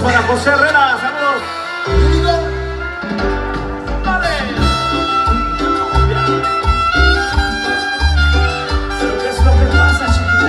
para José Herrera, saludos. Vale. Pero ¿qué es lo que pasa, chiquita?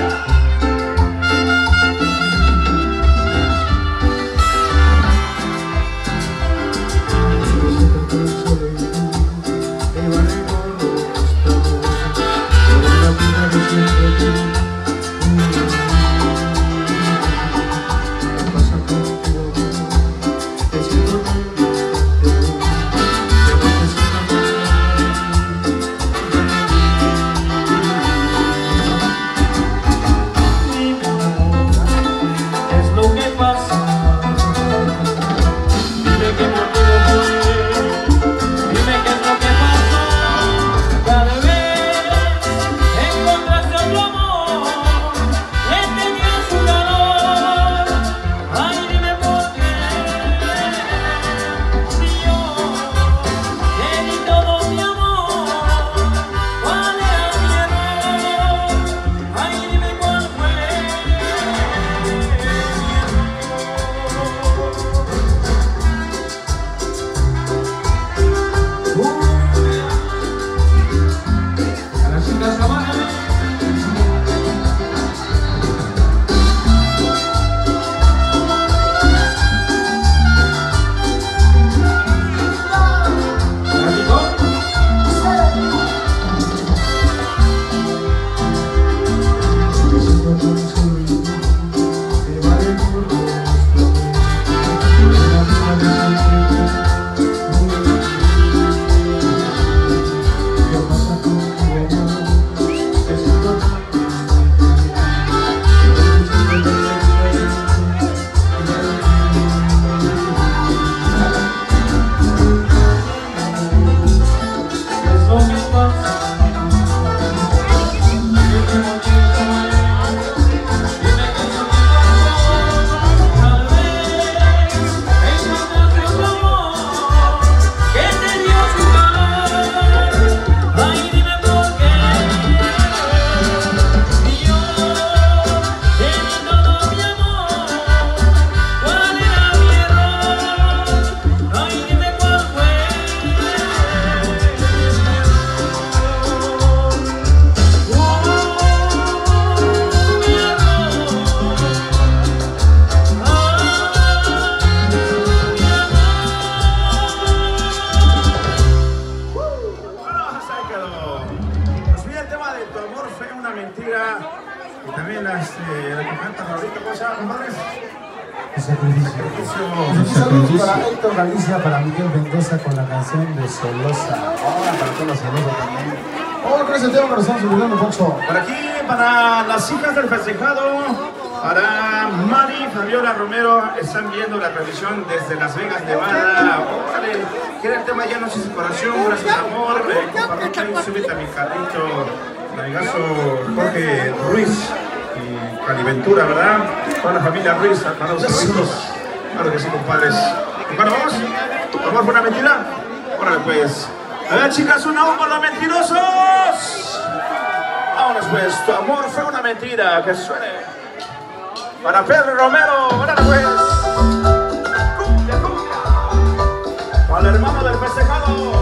Y también la que canta ahorita, ¿cómo se llama, compadres? Saludos para Héctor Galicia, para Miguel Mendoza con la canción de Celosa. Ahora para todos los celosos también. Oh, con ese tema que nos estamos olvidando mucho. Por aquí, para las hijas del festejado, para Mari, Fabiola Romero, están viendo la transmisión desde Las Vegas, Nevada. Órale, quiere el tema Ya no sé su corazón, gracias amor. Compartan, súbete a mi carrito. Amigazo Jorge Ruiz y Caliventura, ¿verdad? Toda la familia Ruiz, para los saluditos. Claro que sí, compadres. Bueno, vamos. ¿Tu amor fue una mentira? Órale, pues. A ver, chicas, una voz para los mentirosos. Vámonos, pues. Tu amor fue una mentira. Que suene. Para Pedro Romero. Órale, pues. Cumbia, cumbia. Para el hermano del festejado.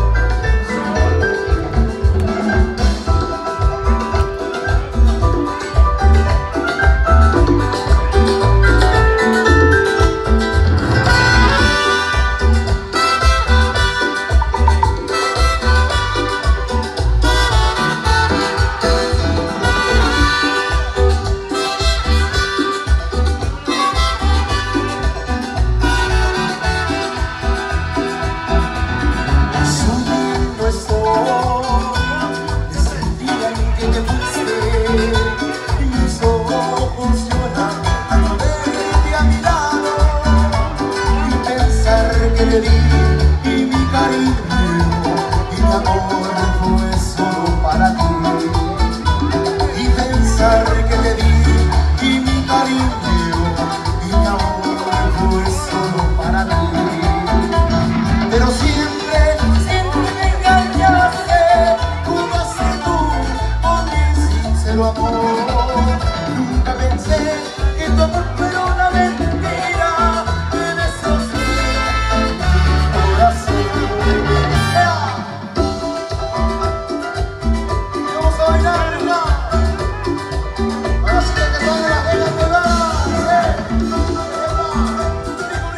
Nunca pensé que tu amor fuera una mentira,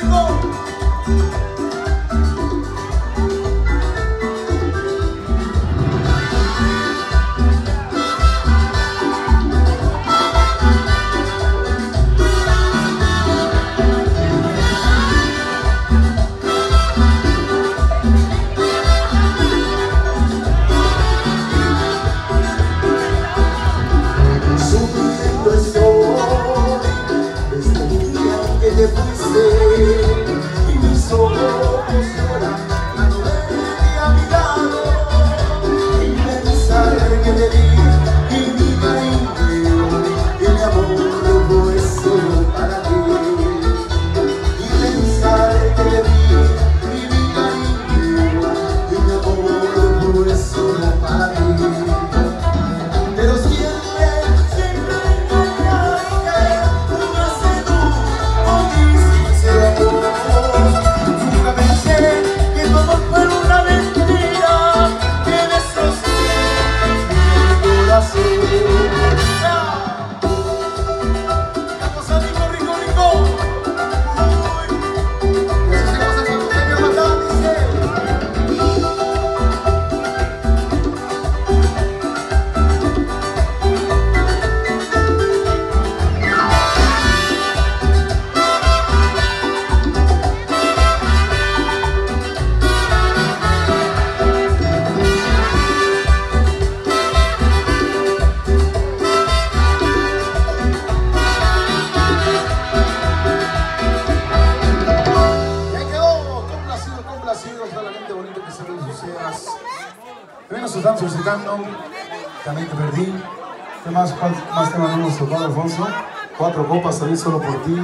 Están solicitando, también te perdí. ¿Qué más temas hemos tocado, Alfonso? 4 copas también solo por ti.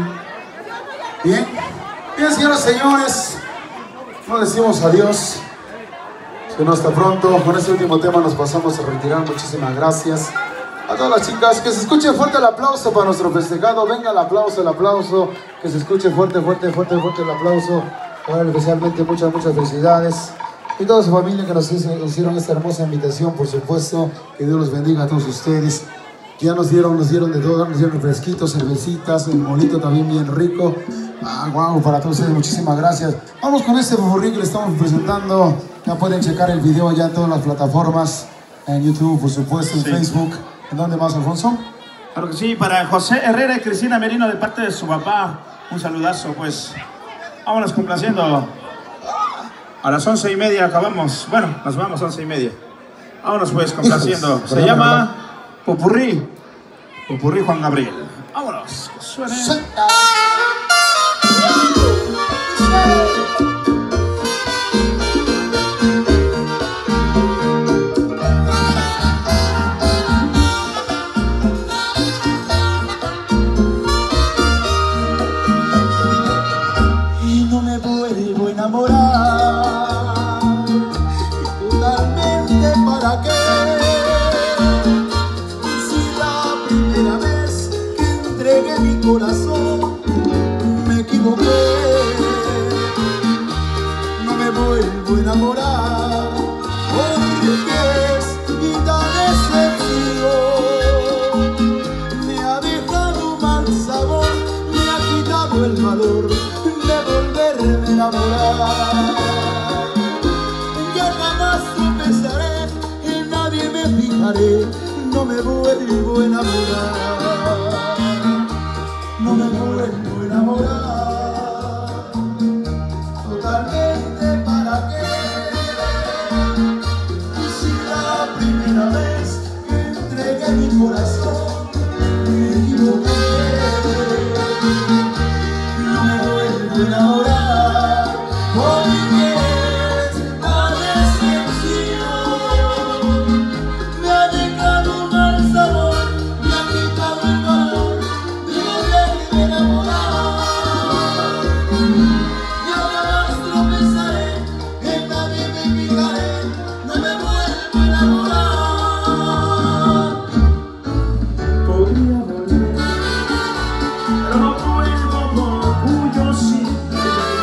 Bien, bien, señoras y señores, nos decimos adiós. Que no, hasta pronto. Con este último tema nos pasamos a retirar. Muchísimas gracias a todas las chicas. Que se escuche fuerte el aplauso para nuestro festejado. Venga el aplauso. Que se escuche fuerte el aplauso. Ahora especialmente muchas felicidades. Y toda su familia que nos hicieron esta hermosa invitación, por supuesto. Que Dios los bendiga a todos ustedes. Que ya nos dieron de todo, nos dieron fresquitos, cervecitas, el molito también bien rico. Wow, para todos ustedes, muchísimas gracias. Vamos con este popurrí que le estamos presentando. Ya pueden checar el video ya en todas las plataformas. En YouTube, por supuesto, en Facebook. ¿En dónde más, Alfonso? Claro que sí, para José Herrera y Cristina Merino de parte de su papá. Un saludazo, pues. Vámonos complaciendo. A las 11:30 acabamos. Bueno, nos vamos a 11:30. Vámonos pues complaciendo. Se llama Popurrí. Popurrí Juan Gabriel. Vámonos. Suene. Y no me vuelvo a enamorar. Totalmente, ¿para qué? Si la primera vez que entregué mi corazón me equivoqué, no me vuelvo a enamorar, porque es tan excepción. Me ha dejado un mal sabor, me ha quitado el valor de volverme a enamorar. Ya jamás tropezaré, en nadie me fijaré, no me vuelvo a enamorar. No me vuelvo a enamorar. Totalmente, ¿para qué? Si la primera vez que entregué mi corazón me equivoqué, no me vuelvo a enamorar, porque es tan excepción. Me ha dejado un mal sabor, me ha quitado el valor de volverme a enamorar. Ya jamás tropezaré, en nadie me fijaré, no me vuelvo a enamorar. Podría volver, pero no vuelvo por orgullo, sí.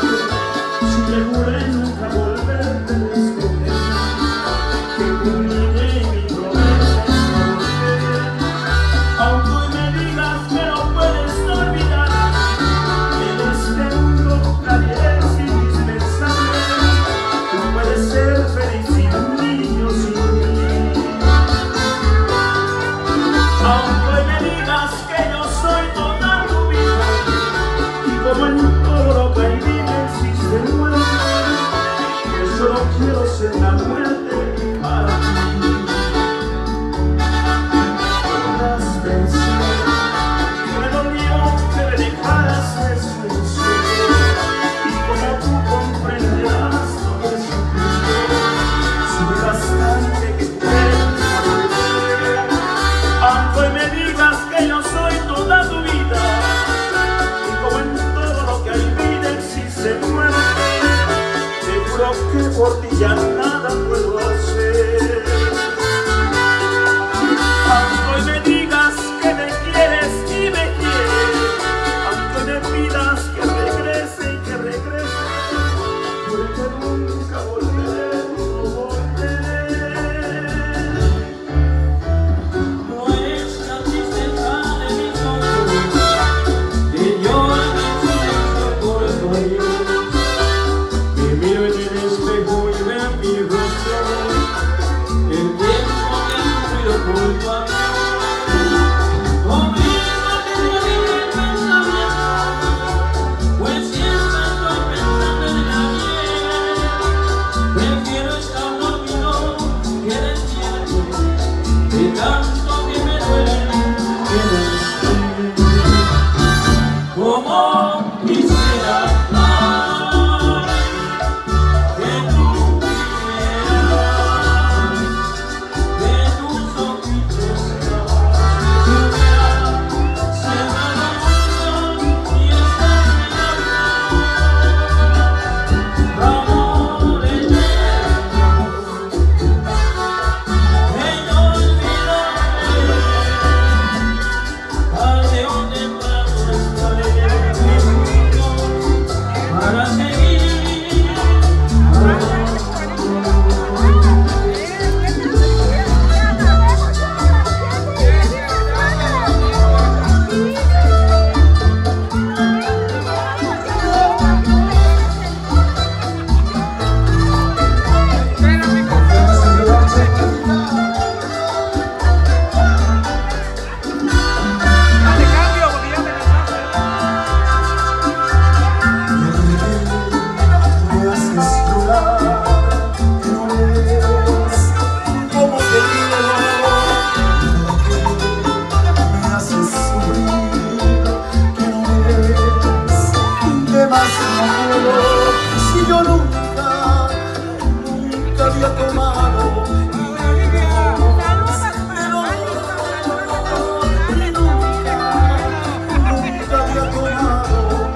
que por ti ya nada puedo hacer. Aunque hoy me digas que me quieres y me quieres, aunque me pidas que regrese y que regrese, porque nunca volveré, no volveré. No es la tristeza de mis ojos que lloran en silencio por tu adiós. Me miro en el espejo y veo mi rostro, el tiempo que he sufrido por tu amor. Conmigo te dirige el pensamiento, pues siempre estoy pensando en el ayer. Prefiero estar dormido que despierto, de tanto que me duele que no estés. Como quisiera que tú vivieras, de tus ojitos lluvia, cerrado mundo y estar en el amor eterno, e inolvidable, al león temprano estaré juntos para seguir. Me haces llorar, que no ves cómo te quiero. Me haces sufrir, que no ves demasiado. Si yo nunca había tomado nunca había tomado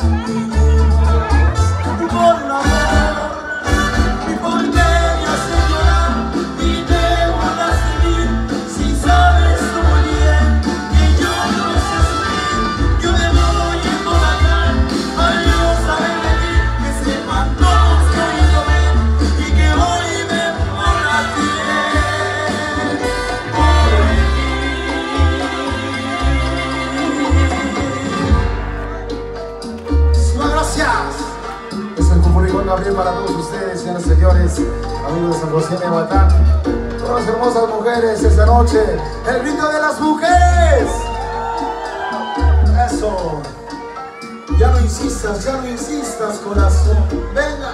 con amor. ¿Y por qué me haces llorar y debo de seguir? Si sabes tú muy bien que yo no sé sufrir, yo me voy a emborrachar al no saber de ti, que sepan todos que hoy yo ven y que hoy me emborraché por ti. Muchísimas gracias. Es el Cumuricón Gabriel para todos ustedes, señoras y señores, amigos de San José de Batán. Todas las hermosas mujeres esta noche. El grito de las mujeres. Eso. Ya no insistas, corazón. Venga.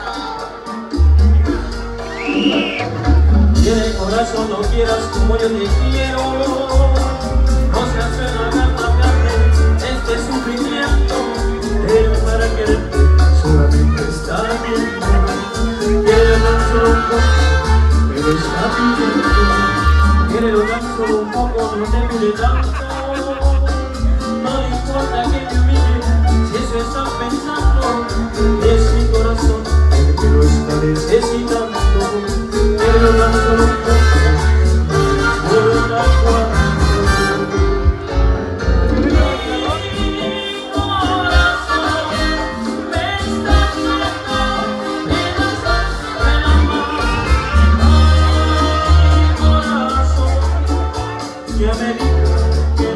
Quiere corazón, no quieras como yo te quiero. No seas pena, carne, este sufrimiento. Pero para quererte solamente está bien. Quiero tan solo un poco, pero está pidiendo. Quiero tan solo un poco, no te pide tanto. No importa que te humille, si eso estás pensando. Es mi corazón el que lo está necesitando. Quiero tan solo un poco, no importa cuánto. Ya me dijo que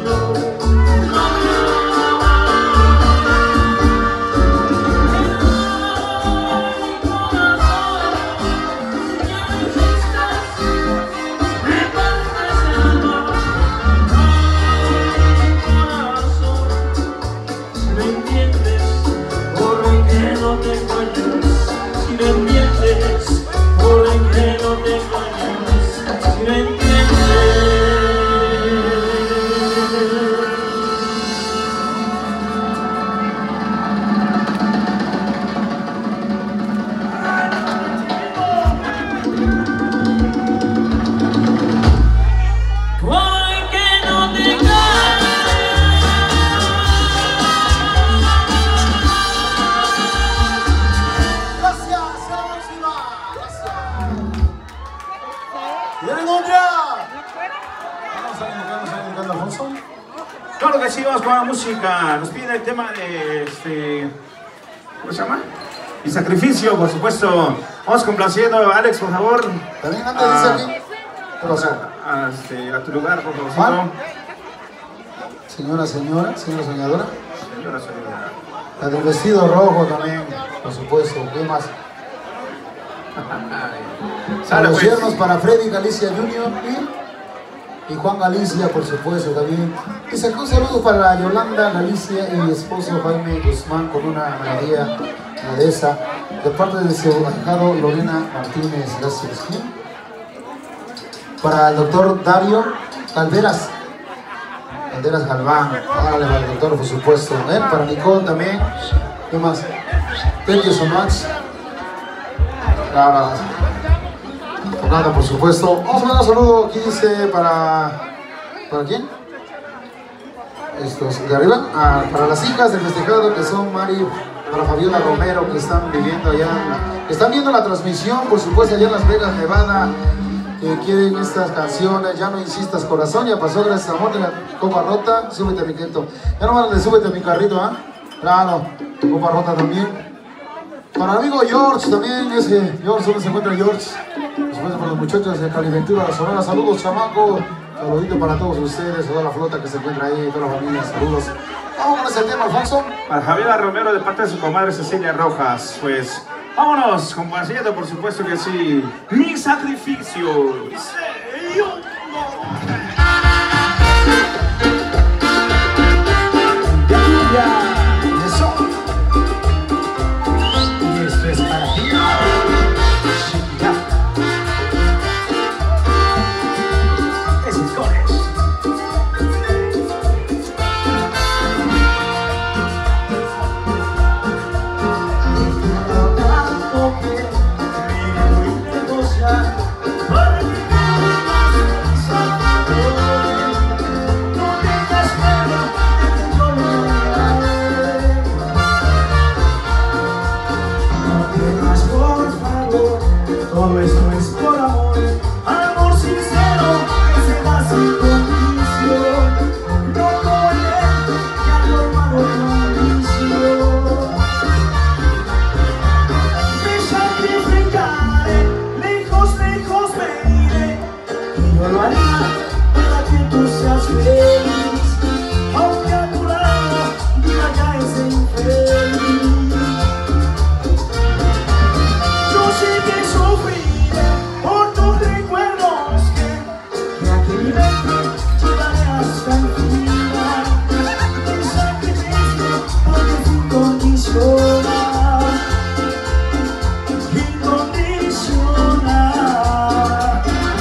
Claro que sí, vamos con la música. Nos pide el tema de ¿cómo se llama? Y sacrificio, por supuesto. Vamos complaciendo, Alex, por favor. También antes dice aquí. ¿Qué pasó? A tu lugar, por favor. ¿Juan? Señora soñadora. Señora soñadora. La del vestido rojo también, por supuesto. ¿Qué más? Saludos para Freddy Galicia Jr. y Juan Galicia, por supuesto, también. Y sacó un saludo para Yolanda Galicia y esposo Jaime Guzmán con una melodía de esa, de parte de su ahijado Lorena Martínez. Gracias. Para el doctor Dario Calderas Galván, para el doctor, por supuesto. Para Nicole también. ¿Qué más? Thank you so much. Claro. Tocando, por supuesto. Vamos a mandar un saludo. Aquí dice ¿para quién? Estos de arriba. Para las hijas del festejado que son Mari, para Fabiola Romero, que están viviendo allá, que están viendo la transmisión, por supuesto, allá en Las Vegas, Nevada, que quieren estas canciones. Ya no insistas, corazón, ya pasó, gracias, amor de la copa rota. Súbete a mi quinto. Ya no van de súbete a mi carrito, ¿ah? Claro, tu copa rota también. Para el amigo George también, George, ¿dónde se encuentra George? Después para los muchachos de Caliventura, Sonora, saludos, chamaco. Saludito para todos ustedes, toda la flota que se encuentra ahí, toda la familia, saludos. Vamos con ese tema, Alfonso. Para Javiera Romero, de parte de su comadre Cecilia Rojas, pues vámonos, complaciendo, por supuesto que sí. Mi sacrificio. Todo esto es por amor, amor sincero que se da sin condición. No como él, que ha tomado condición. Me sacrificaré, lejos me iré, y yo lo haría para que tú seas feliz. Aunque a tu lado diga ya ese infeliz. Yo sé que sufriré por tus recuerdos que aquí mi mente llevaré hasta el final. Mi sacrificio porque es incondicional, incondicional.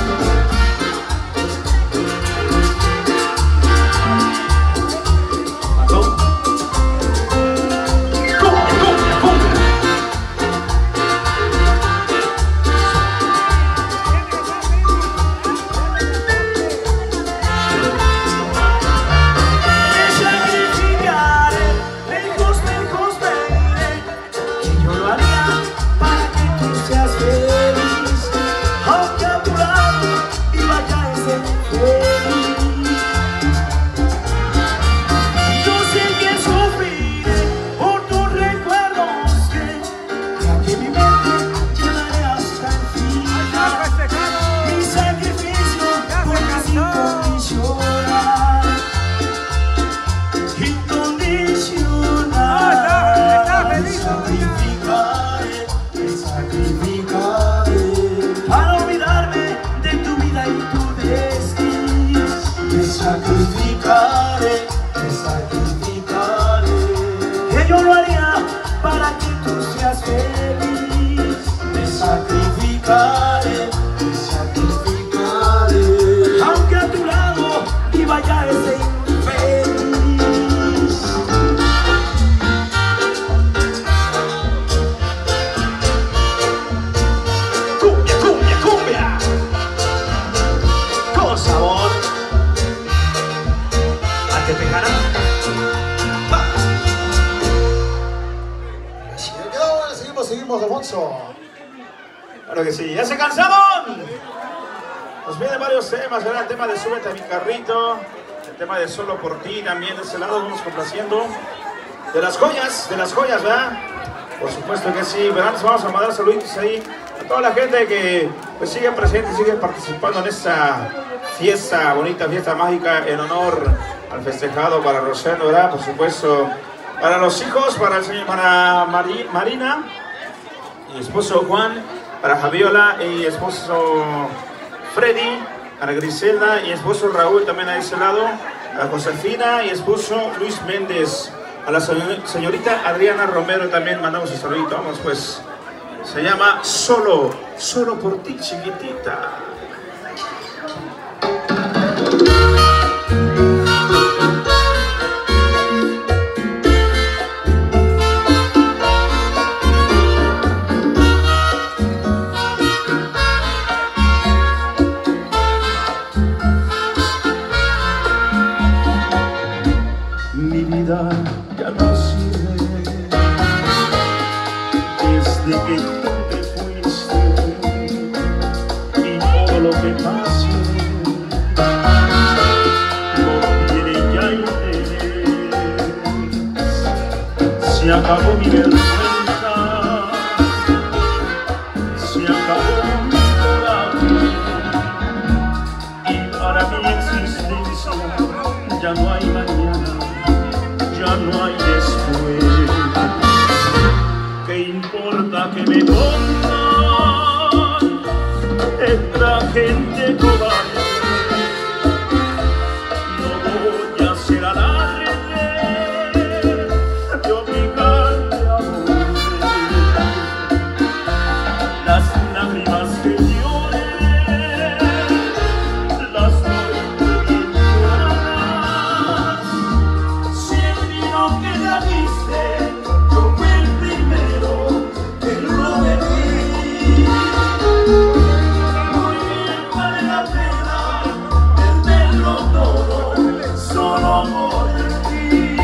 Que yo lo haría para que tú seas feliz. Me sacrificaré, aunque a tu lado iba ya ese infeliz. Cumbia, cumbia, cumbia, con sabor. ¿A te pegará? Seguimos, Alfonso. Claro que sí, ¿ya se cansaron? Nos vienen varios temas, era el tema de súbete a mi carrito, El tema de Solo por ti también de ese lado vamos complaciendo. De las joyas, ¿verdad? Por supuesto que sí, pero antes vamos a mandar saluditos ahí a toda la gente que pues sigue presente, sigue participando en esta fiesta, bonita fiesta mágica en honor al festejado para Rosendo, ¿verdad? Por supuesto, para los hijos, para el señor, para Marina, y esposo Juan, para Javiola y esposo Freddy, para Griselda y esposo Raúl también a ese lado, a Josefina y esposo Luis Méndez. A la señorita Adriana Romero también mandamos un saludito. Vamos pues. Se llama Solo por ti, chiquitita. Mi vida ya no sirve desde que tú te fuiste y todo lo que pase no tiene ya interés. Se acabó mi vergüenza, se acabó mi coraje y para mi existencia ya no hay mañana. Ya no hay después. ¿Qué importa que me pongan esta gente cobarde? No voy a ser alarde de obligarte a volver. Las lágrimas que lloré las doy bien lloradas. Que la viste, yo fui el primero que lo bebí. Muy bien vale la pena perderlo todo solo por ti.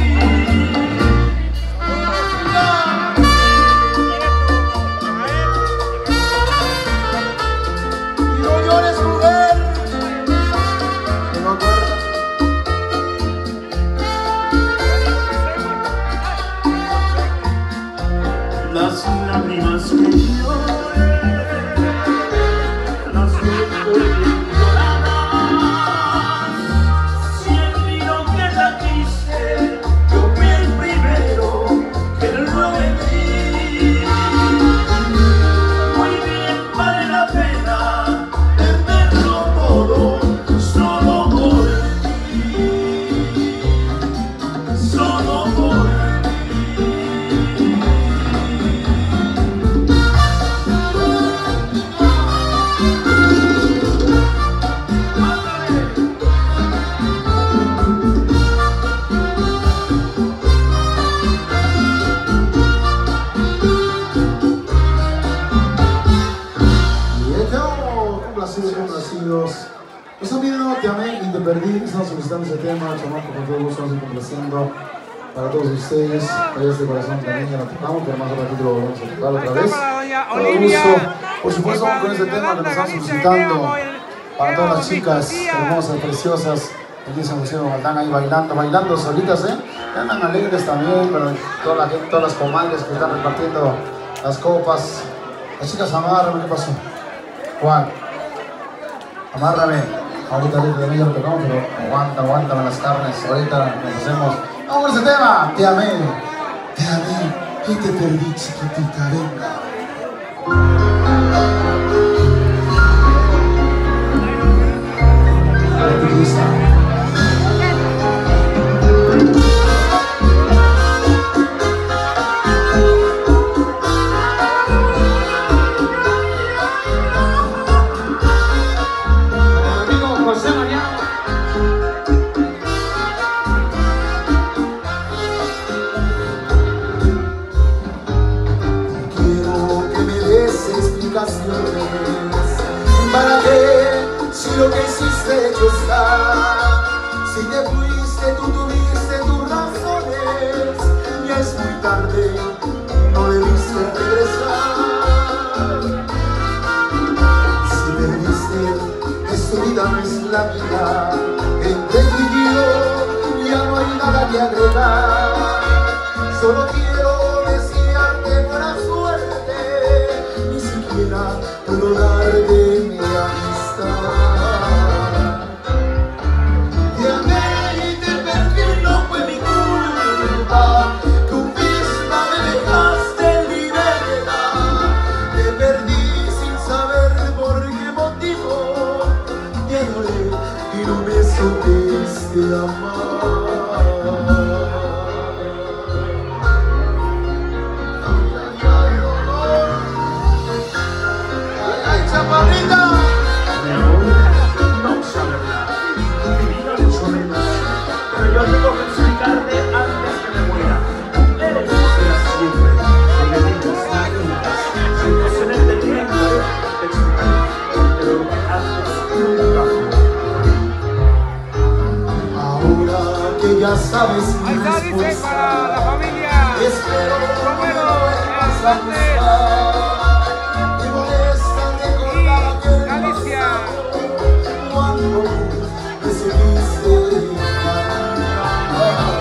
Y no llores, mujer, que no duermas. Las lágrimas que lloré, las dejo bien lloradas. Si el vino que la quise, yo fui el primero que lo bebí. Muy bien vale la pena perderlo todo solo por ti, solo por ti. Complacidos. Pues también no te amé y te perdí. Estamos solicitando ese tema, chamaco, con todo gusto vamos a ir complaciendo para todos ustedes. Para este corazón también ya lo tocamos, pero más ratito lo volvemos a tocar otra vez. Todo gusto. Por supuesto, con este tema que nos están solicitando para todas las chicas hermosas, preciosas. Aquí se pusieron, están ahí bailando solitas, andan alegres también, pero toda la gente, todas las comadres que están repartiendo las copas. Las chicas, amárrame, ¿qué pasó? Juan, amárrame. Ahorita ya lo tocamos, pero aguántame las carnes. Ahorita nos hacemos. Vamos con ese tema. Te amé y te perdí, chiquitita, venga. ¿Para qué? Si lo que hiciste hecho está. Si te fuiste, tú tuviste tus razones. Ya es muy tarde, no debiste regresar. Si perdiste, es tu vida, no es la vida. Entre tú y yo ni siquiera pudo darte mi amistad. Te amé y te perdí, no fue mi culpa. Tú misma me dejaste en libertad. Te perdí sin saber por qué motivo. Te adoré y no me supiste amar. Chaparrita, Mi amor, no sabe hablar, mi vida le hecho menos, pero yo tengo que explicarte antes que me muera. Eres la siempre, que me digas lágrimas, sin no ser el tiempo, te explicaré, pero antes nunca. ahora que ya sabes mi Ahí está, dice, respuesta, para la familia espero Romero no me vas a Hernández buscar. Me molesta recordar y aquel Galicia. pasado, cuando me seguiste caminar.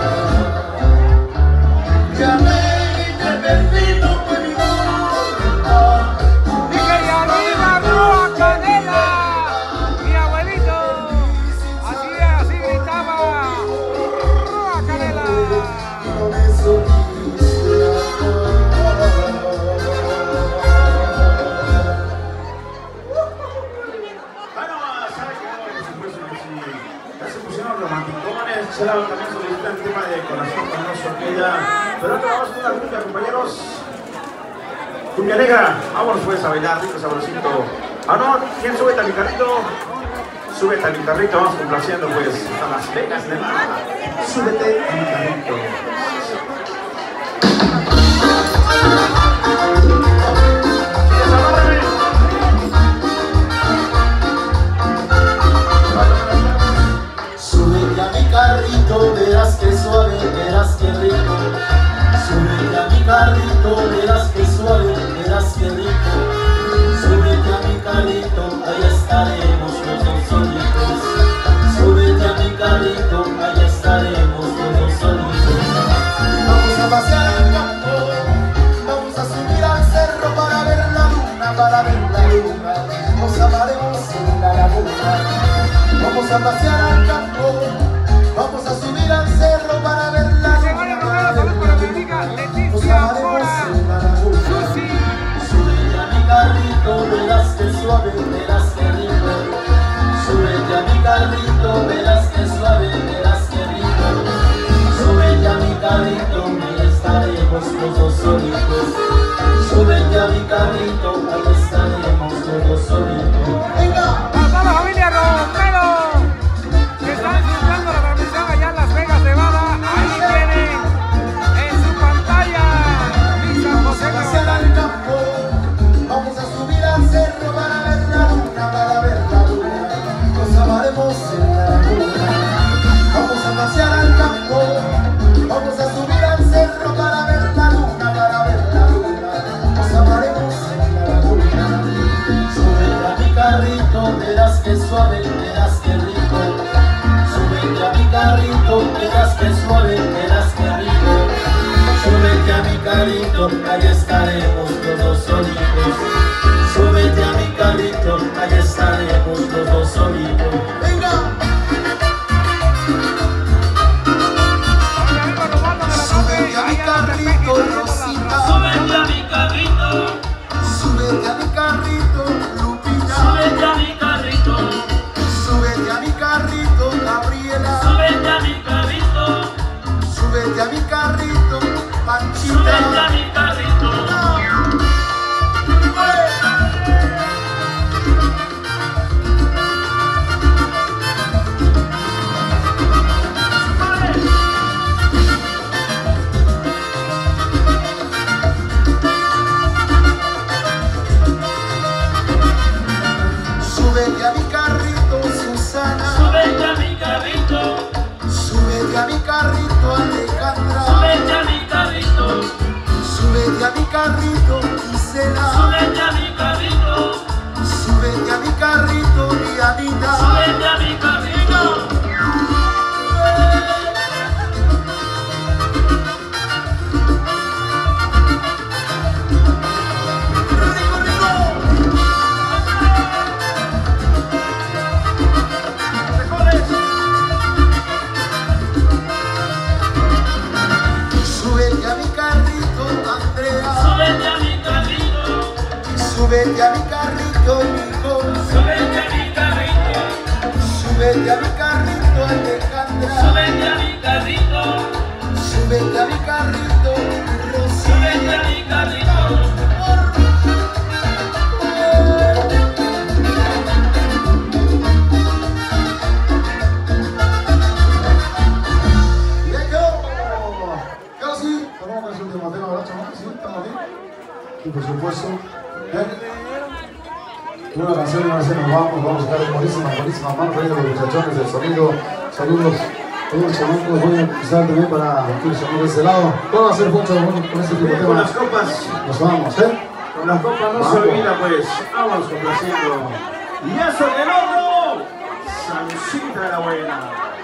Te amé y te perdí, no fue mi culpa. Y que de arriba Rúa Canela, mi abuelito, así gritaba, Rúa Canela. No me supiste Bueno, ¿sabes qué? Por supuesto que sí. Ya se pusieron romanticones, Chela también solicita el tema de corazón con no aquella. Pero ahora vamos con la cumbia, compañeros. Cumbia negra, vámonos pues a bailar, rico sabrosito. Ah, no, ¿quién sube a mi carrito? Súbete a mi carrito, vamos complaciendo pues a Las Vegas, Nevada. Súbete a mi carrito. Súbete a mi carrito, verás que suave, verás que rico. Súbete a mi carrito, verás que suave, verás que rico. Súbete a mi carrito, ahí estaremos los dos solitos. Súbete a mi carrito, ahí estaremos los dos solitos. Vamos a pasear al campo, vamos a subir al cerro para ver la luna, para ver la luna. Nos amaremos en la laguna. Vamos a pasear al campo, vamos a subir al cerro para ver la Se van a luna, Romero, para ver salud la para mi luna. amiga Nos Leticia amaremos Mora, en la laguna. Susi. Súbete a mi carrito, verás que suave, verás que rico. Súbete a mi carrito, verás que suave, verás que rico. Súbete a mi carrito, ahí estaremos los dos solitos. Súbete a mi carrito, ahí estaremos los dos solitos. ¡Venga! Para toda la familia Romero, que están disfrutando la transmisión allá en Las Vegas, Nevada. Ahí tienen en su pantalla mi San José Vamos a de pasear al campo, vamos a subir al cerro para ver la luna, para ver la luna. Nos amaremos en la laguna. Vamos a pasear al campo, vamos a subir al cerro para ver la luna, para ver la luna. Nos amaremos en la laguna. Súbete a mi carrito, verás que suave, verás que rico. Súbete a mi carrito, verás que suave, verás que rico. Súbete a mi carrito, ahí estaremos los dos solitos. Súbete a mi carrito, ahí estaremos los dos solitos. ¡Venga! Oye, vengo robando de la Súbete a mi tarde, allá en carrito, Tepeji, Rosita. Súbete a mi carrito, Súbete a mi carrito, Lupita. súbete a mi carrito, Súbete a mi carrito, Gabriela. súbete a mi carrito, Súbete a mi carrito, Panchita. súbete a mi carrito. Súbete a mi carrito, Susana. Súbete a mi carrito, Súbete a mi carrito, Alejandra. súbete a mi carrito, Súbete a mi carrito, Gisela. súbete a mi carrito, Súbete a mi carrito, Dianita. súbete a mi carrito. Rico, rico, Súbete a mi carrito, mijo. Súbete a mi carrito. Súbete a mi carrito, Alejandra. Súbete a mi carrito. Súbete a mi carrito, Rosita. Súbete a mi carrito. Y por supuesto, una canción y ahora sí nos vamos a dar buenísima mano de los muchachones del sonido. Saludos, todos chamacos, voy a empezar también para el sonido de ese lado. Todo va a ser junto con ese tipo de con temas. las copas. Nos vamos, Con las copas no se olvida, pues. Vamos complaciendo. Y eso del oro. Salucita de la buena.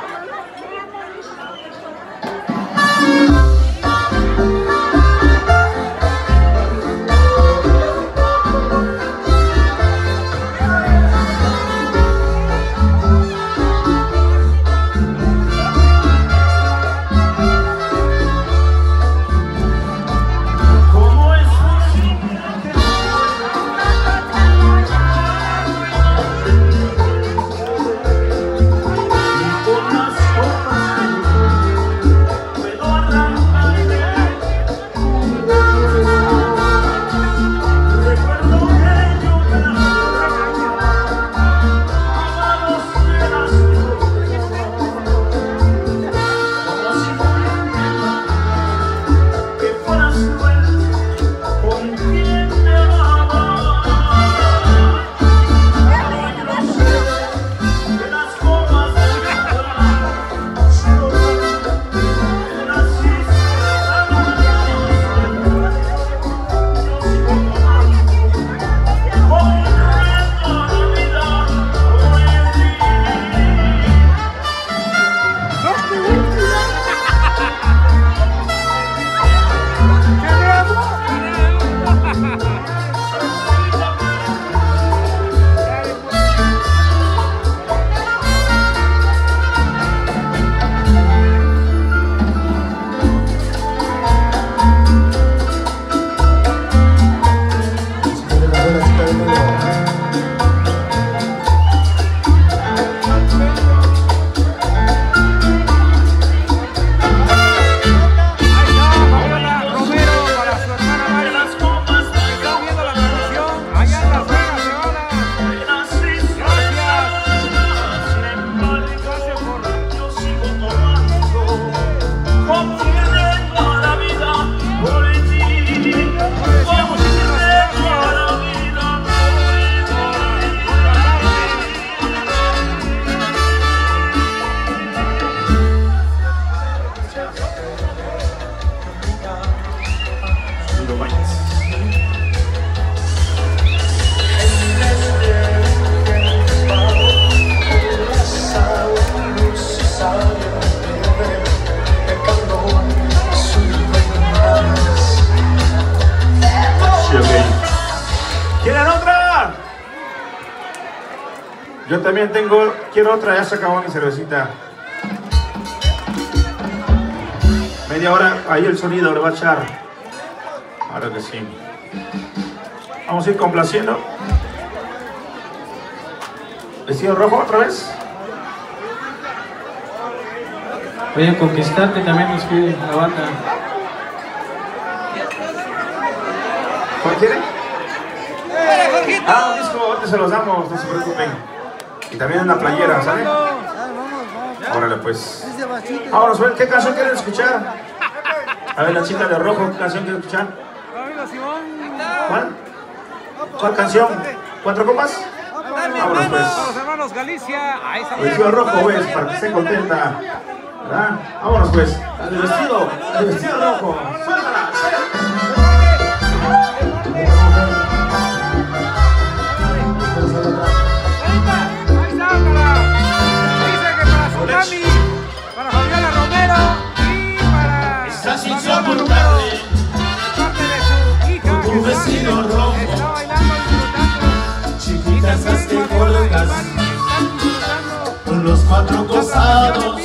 Yo también quiero otra, ya se acabó mi cervecita. Media hora, ahí el sonido le va a echar. Ahora que sí. Vamos a ir complaciendo. ¿Vestido rojo otra vez? Voy a conquistarte, también nos pide la banda. ¿Cuál quiere? Un disco, ahorita se los damos, no se preocupen. Y también una playera, ¿sale? Órale pues. Vámonos, ¿qué canción quieren escuchar? A ver, la chica de rojo, ¿qué canción quieren escuchar? ¿Cuál? ¿Cuál canción? ¿Cuatro copas? Vámonos pues. Los hermanos Galicia, ahí está. Vestido rojo, pues, para que esté contenta. ¿Verdad? Vámonos pues. El vestido rojo. ¡Suéltala! Para Fabiola Romero y para Fabiola Romero, parte de su hija tu vestido rojo, está bailando, disfrutando. chiquitas las que colocas con los cuatro costados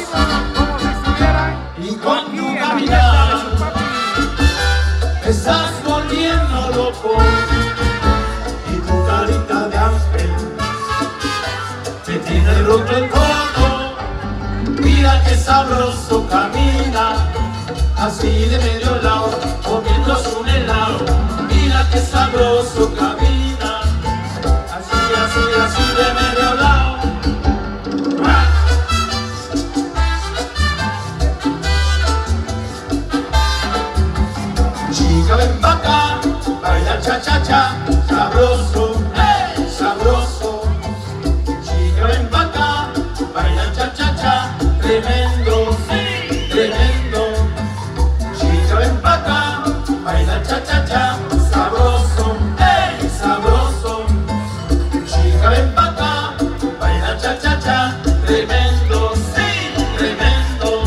y con tu caminar estás volviendo loco roto el codo, mira que sabroso camina, así de medio lado, comiéndose un helado, mira que sabroso camina, así de medio lado. Chica ven pa' acá, baila cha-cha-cha, sabroso, sabroso. Chica ven pa' acá, baila cha-cha-cha, tremendo, tremendo. Chica ven pa' acá, baila cha-cha-cha, sabroso, sabroso. Chica ven pa' acá, baila cha-cha-cha, tremendo, tremendo.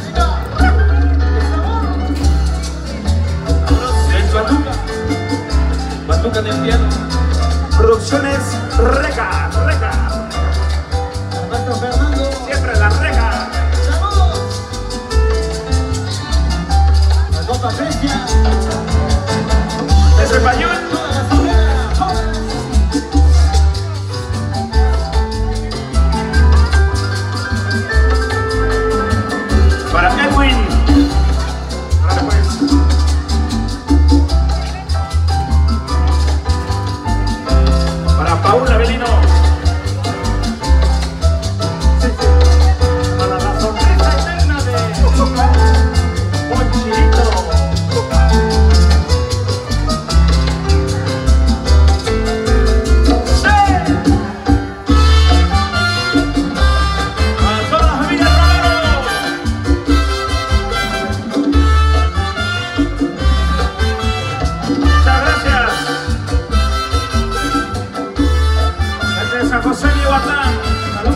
Batuca del piano. Producciones Rega, Rega. Maestro Fernando. Siempre la Rega. ¡Saludos! La Copa Fresia. Desde Español. Toda la ciudad, jóvenes. Para Edwin. Dale, pues. Para Paula Belino. Para la sonrisa eterna de Ponchito. Para toda la familia Romero. Muchas gracias. Desde San José de Yucatán. Salud.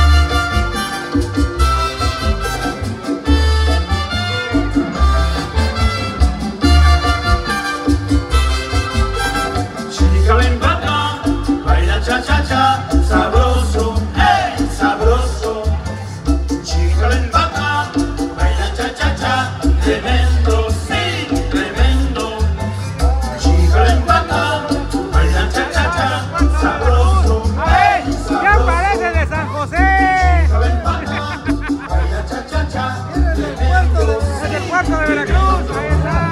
Chica ven pa' acá, baila cha-cha-cha, sabroso, sabroso. Chica ven pa' acá, baila cha-cha-cha, tremendo, tremendo. Chica ven pa' acá, baila cha-cha-cha, sabroso, ¡Ya aparece de San José! Chica ven pa' acá, baila cha-cha-cha, tremendo. Es el cuarto de Veracruz, ahí está.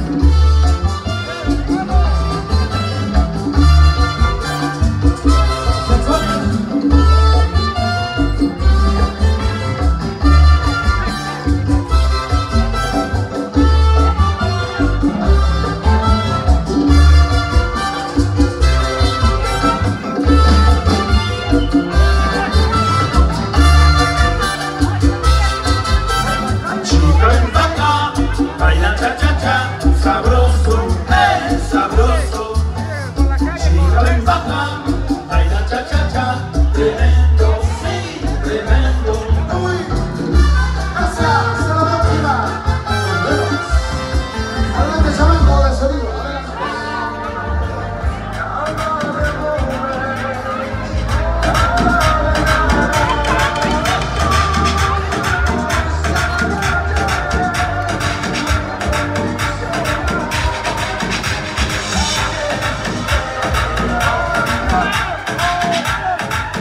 Chica ven pa' acá, baila cha-cha-cha, sabroso, sabroso. Por la calle, Chica por ven pa' acá,